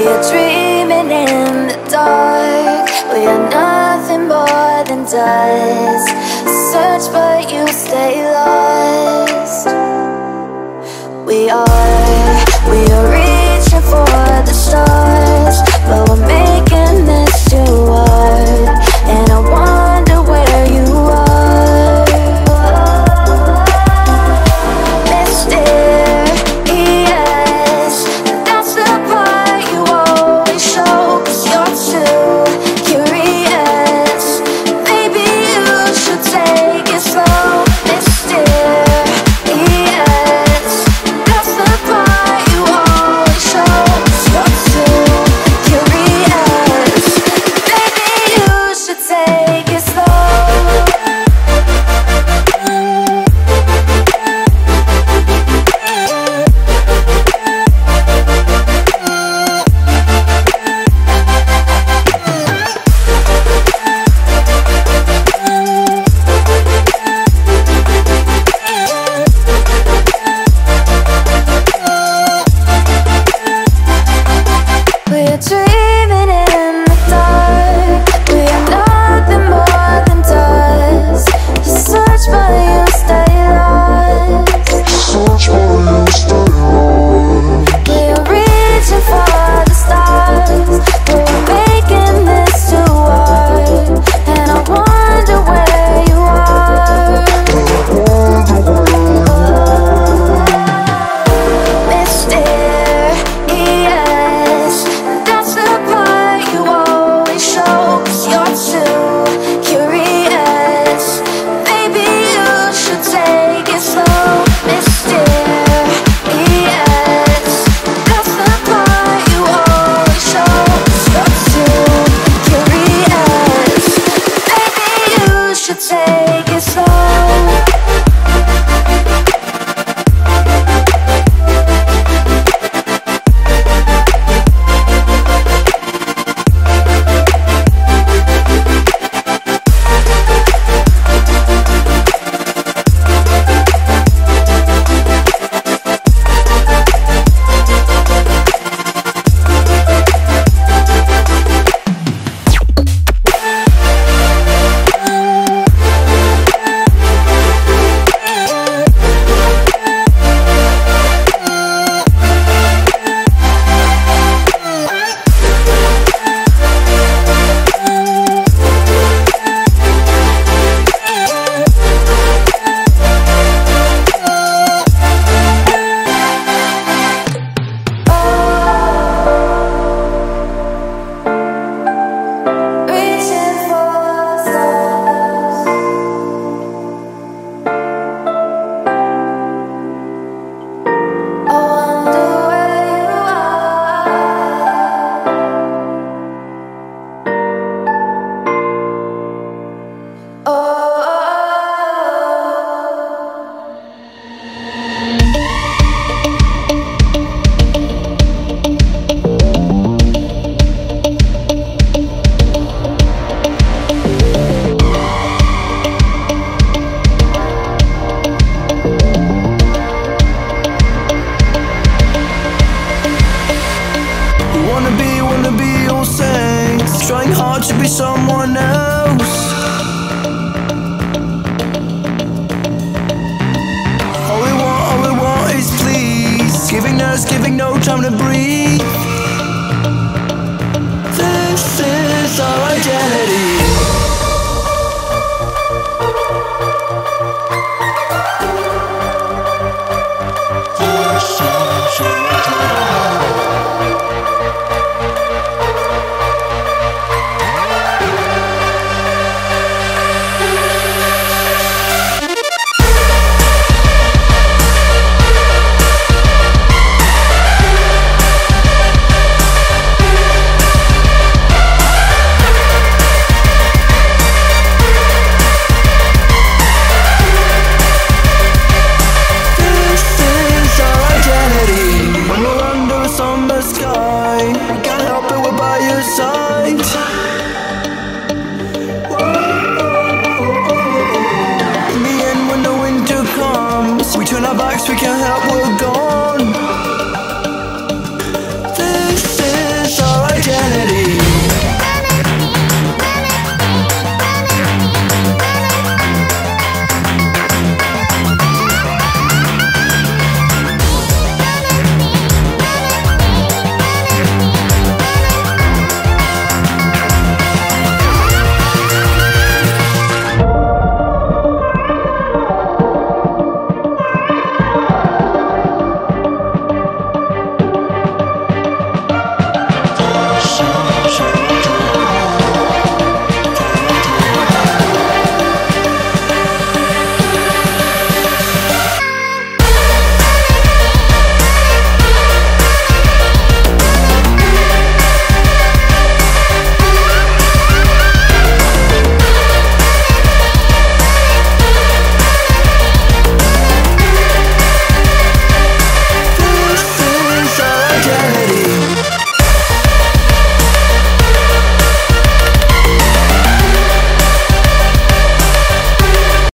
are dreaming in the dark. We are nothing more than dust. Search but you stay lost. We are reaching for the stars, but we're making this too hard. And I wonder where you are. Mysterious, that's the part you always show. 'Cause you're too curious. Maybe you should take it slow. Mysterious, that's the part you always show. 'Cause you're too curious. Maybe you should take it slow. We're dreaming in the dark. We are nothing more than dust. You search but you stay lost. We are reaching for the stars, but we're making this too hard. And I wonder where you are. Mysterious, that's the part you always show. 'Cause you're too curious. Maybe you should take it slow. Mysterious, that's the part you always show. 'Cause you're too curious. Maybe you should take it slow. Reaching for stars. I wonder where you are. Oh. Wanna be all saints, trying hard to be someone else. All we want is please, giving no time to breathe.